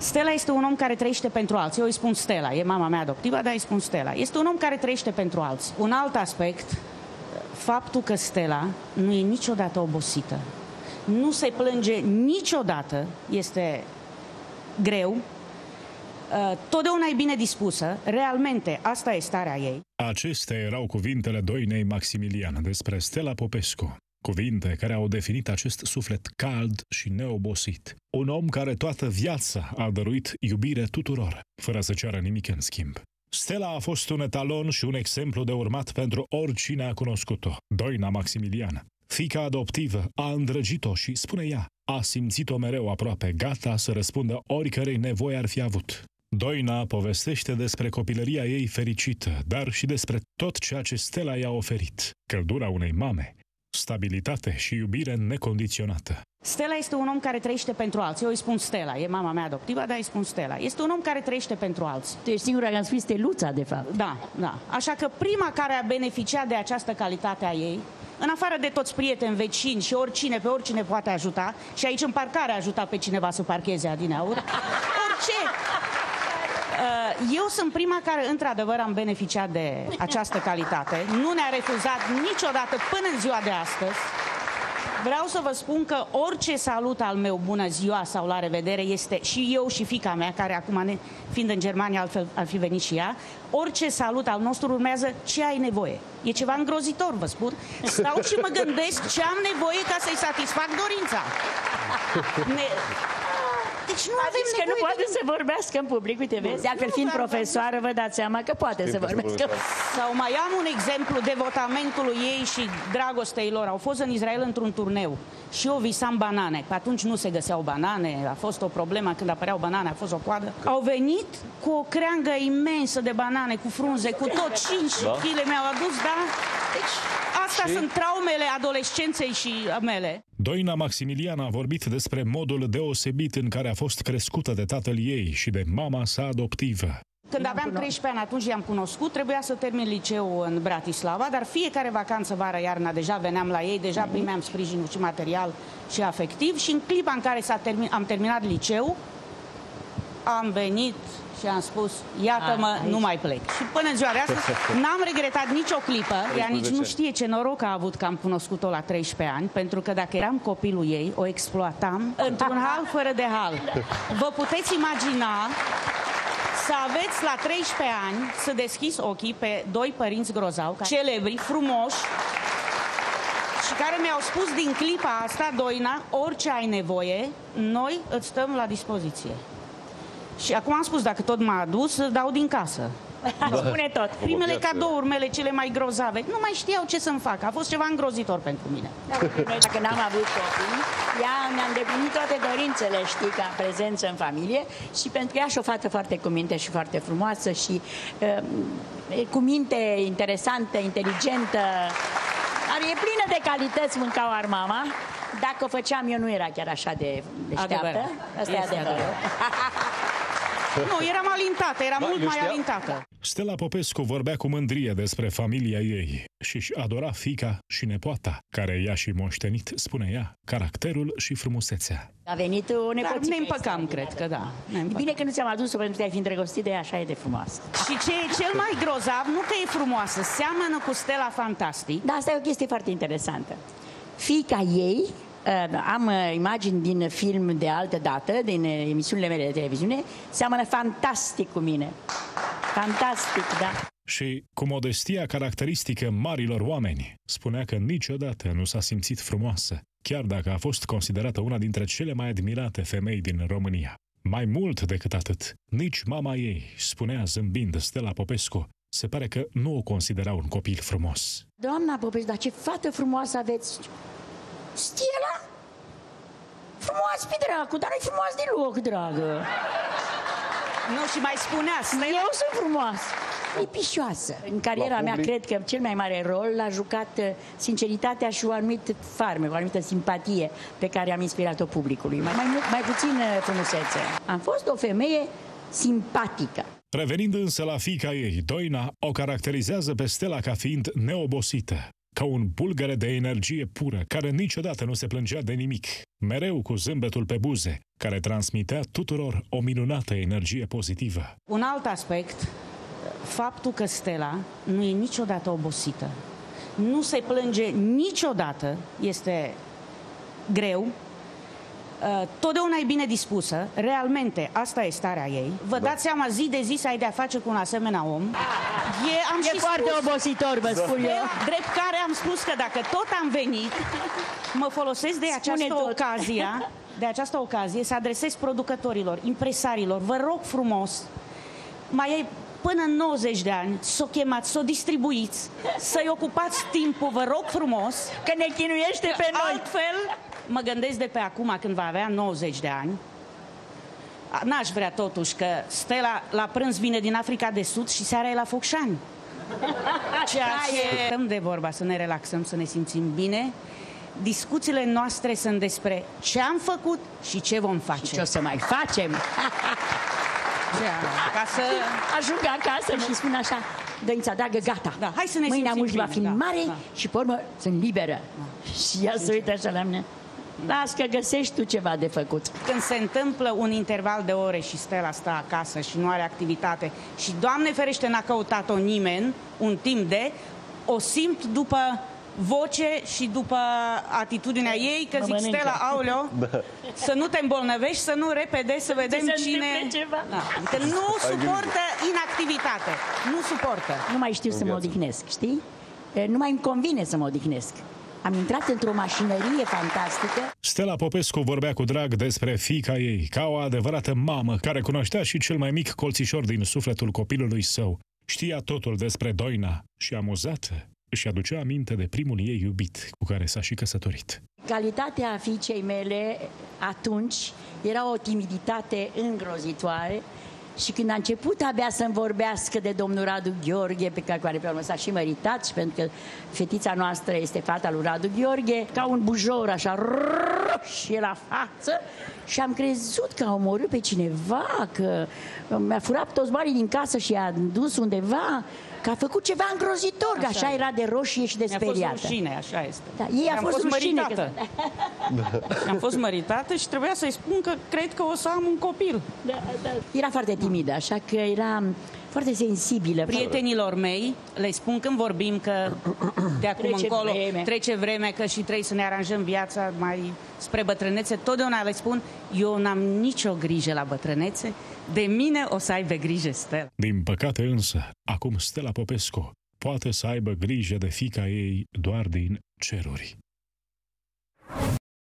Stella este un om care trăiește pentru alții. Eu îi spun Stella, e mama mea adoptivă, dar îi spun Stella. Este un om care trăiește pentru alții. Un alt aspect, faptul că Stella nu e niciodată obosită. Nu se plânge niciodată, este greu. Totdeauna e bine dispusă, realmente asta e starea ei. Acestea erau cuvintele doinei Maximilian despre Stella Popescu. Cuvinte care au definit acest suflet cald și neobosit. Un om care toată viața a dăruit iubire tuturor, fără să ceară nimic în schimb. Stella a fost un etalon și un exemplu de urmat pentru oricine a cunoscut-o. Doina Maximilian, fiica adoptivă, a îndrăgit-o și, spune ea, a simțit-o mereu aproape, gata să răspundă oricărei nevoi ar fi avut. Doina povestește despre copilăria ei fericită, dar și despre tot ceea ce Stella i-a oferit. Căldura unei mame, stabilitate și iubire necondiționată. Stella este un om care trăiește pentru alții. Eu îi spun Stella, e mama mea adoptivă, dar îi spun Stella. Este un om care trăiește pentru alții. Tu ești singura care am spus Steluța, de fapt. Da, da. Așa că prima care a beneficiat de această calitate a ei, în afară de toți prieteni, vecini și oricine, pe oricine poate ajuta, și aici în parcare a ajutat pe cineva să parcheze adineauri, orice. Eu sunt prima care, într-adevăr, am beneficiat de această calitate. Nu ne-a refuzat niciodată până în ziua de astăzi. Vreau să vă spun că orice salut al meu, bună ziua sau la revedere, este și eu și fiica mea, care acum, fiind în Germania, altfel ar fi venit și ea, orice salut al nostru urmează ce ai nevoie. E ceva îngrozitor, vă spun. Stau și mă gândesc ce am nevoie ca să-i satisfac dorința. Deci nu avem că nu poate să vorbească în public, uite, vezi? De altfel, fiind profesoară, vă dați seama că poate să vorbească. Sau mai am un exemplu, devotamentului ei și dragostei lor. Au fost în Israel într-un turneu și eu visam banane. Pe atunci nu se găseau banane, a fost o problemă când apăreau banane, a fost o coadă. Au venit cu o creangă imensă de banane, cu frunze, cu tot 5 kg mi-au adus, da? Deci astea sunt traumele adolescenței și mele. Doina Maximilian a vorbit despre modul deosebit în care a fost crescută de tatăl ei și de mama sa adoptivă. Când aveam 13 ani, atunci i-am cunoscut, trebuia să termin liceu în Bratislava, dar fiecare vacanță, vară, iarna, deja veneam la ei, deja primeam sprijinul și material și afectiv și în clipa în care am terminat liceu, am venit și am spus, iată-mă, nu mai plec. Și până în ziua de astăzi n-am regretat nicio clipă, ea nici nu știe ce noroc a avut că am cunoscut-o la 13 ani, pentru că dacă eram copilul ei, o exploatam într-un hal fără de hal. Vă puteți imagina să aveți la 13 ani să deschizi ochii pe doi părinți grozavi, celebri, frumoși, și care mi-au spus din clipa asta, Doina, orice ai nevoie, noi îți stăm la dispoziție. Și acum am spus, dacă tot m-a adus, dau din casă. Spune tot. Primele cadouri mele, cele mai grozave, nu mai știau ce să-mi fac. A fost ceva îngrozitor pentru mine. Noi, dacă n-am avut copii, ea mi-a îndeplinit toate dorințele, știi, ca prezență în familie și pentru că ea și o fată foarte cu minte și foarte frumoasă și cu minte interesantă, inteligentă. E plină de calități, mâncau mama. Dacă o făceam eu, nu era chiar așa de deșteaptă. Asta e adevărat. Nu, eram alintată, era mult mai alintată. Stella Popescu vorbea cu mândrie despre familia ei și-și adora fiica și nepoata, care i-a și moștenit, spune ea, caracterul și frumusețea. A venit o nepoțică. Dar ne împăcam, cred că da. Bine că nu ți-am adus-o pentru că te-ai fi îndrăgostit de ea, așa e de frumoasă. Și ce e cel mai grozav, nu că e frumoasă, seamănă cu Stella Fantastic. Da, asta e o chestie foarte interesantă. Fiica ei, am imagini din film de altă dată, din emisiunile mele de televiziune, seamănă fantastic cu mine. Fantastic, da. Și cu modestia caracteristică marilor oameni, spunea că niciodată nu s-a simțit frumoasă, chiar dacă a fost considerată una dintre cele mai admirate femei din România. Mai mult decât atât, nici mama ei, spunea zâmbind Stella Popescu, se pare că nu o considera un copil frumos. Doamna Popescu, dar ce fată frumoasă aveți! Stella? Frumoasă pe dracu, dar nu-i frumoasă deloc, dragă. Nu, și mai spunea, eu sunt frumoasă. E pișoasă. În cariera mea, cred că cel mai mare rol l-a jucat sinceritatea și o anumit farmec, o anumită simpatie pe care am inspirat-o publicului. Mai puțin frumusețe. Am fost o femeie simpatică. Revenind însă la fiica ei, Doina o caracterizează pe Stella ca fiind neobosită. ca un bulgăre de energie pură, care niciodată nu se plângea de nimic, mereu cu zâmbetul pe buze, care transmitea tuturor o minunată energie pozitivă. Un alt aspect, faptul că Stella nu e niciodată obosită, nu se plânge niciodată, este greu, totdeauna e bine dispusă, realmente asta e starea ei. Vă dați seama, zi de zi să ai de-a face cu un asemenea om. E foarte obositor, vă spun eu. Drept care am spus că dacă tot am venit, mă folosesc de această ocazie să adresez producătorilor, impresarilor, vă rog frumos, mai e până în 90 de ani, să o chemați, să o distribuiți, să-i ocupați timpul, vă rog frumos. Că ne chinuiește pe noi. Altfel, mă gândesc de pe acum, când va avea 90 de ani, n-aș vrea totuși că Stella la prânz vine din Africa de Sud și seara e la Focșani. Ceea ce stăm de vorba, să ne relaxăm, să ne simțim bine. Discuțiile noastre sunt despre ce am făcut și ce vom face. Și ce o să mai facem. Ca să ajung acasă și spun așa: Dăința, dragă, gata. Da, hai să ne mâine am simțim la filmare și pe urmă sunt liberă. Și ea se uită așa la mine. Las că găsești tu ceva de făcut. Când se întâmplă un interval de ore și Stella stă acasă și nu are activitate și, Doamne ferește, n-a căutat-o nimeni un timp de, o simt după voce și după atitudinea ei, că zic, Stella, aoleo, să nu te îmbolnăvești, să nu repede, să vedem cine... Da. Adică nu suportă inactivitate. Nu suportă. Nu mai știu să mă odihnesc, știi? Nu mai îmi convine să mă odihnesc. Am intrat într-o mașinărie fantastică. Stella Popescu vorbea cu drag despre fiica ei, ca o adevărată mamă care cunoștea și cel mai mic colțișor din sufletul copilului său. Știa totul despre Doina și, amuzată, își aducea aminte de primul ei iubit cu care s-a și căsătorit. Calitatea fiicei mele atunci era o timiditate îngrozitoare și când a început abia să-mi vorbească de domnul Radu Gheorghe, pe care pe urmă s-a și măritat, și pentru că fetița noastră este fata lui Radu Gheorghe, ca un bujor așa roșie la față, și am crezut că a omorât pe cineva, că mi-a furat toți banii din casă și i-a dus undeva, că a făcut ceva îngrozitor, că așa era de roșie și de speriată. Mi-a fost rușine, așa este. Da, ei a fost măritată. Am fost măritată și trebuia să-i spun că cred că o să am un copil. Da. Era foarte timidă, așa că era foarte sensibilă. Prietenilor mei le spun când vorbim că de acum încolo trece vreme, că și trebuie să ne aranjăm viața mai spre bătrânețe. Totdeauna le spun, eu n-am nicio grijă la bătrânețe, de mine o să aibă grijă Stella. Din păcate însă, acum Stella Popescu poate să aibă grijă de fiica ei doar din ceruri.